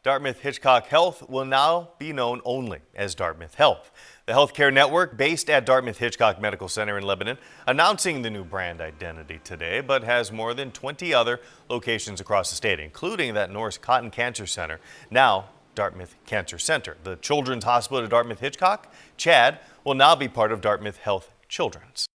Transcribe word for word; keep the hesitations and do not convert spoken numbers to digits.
Dartmouth-Hitchcock Health will now be known only as Dartmouth Health. The healthcare network, based at Dartmouth-Hitchcock Medical Center in Lebanon, announcing the new brand identity today, but has more than twenty other locations across the state, including that Norris Cotton Cancer Center, now Dartmouth Cancer Center. The Children's Hospital at Dartmouth-Hitchcock, CHAD, will now be part of Dartmouth Health Children's.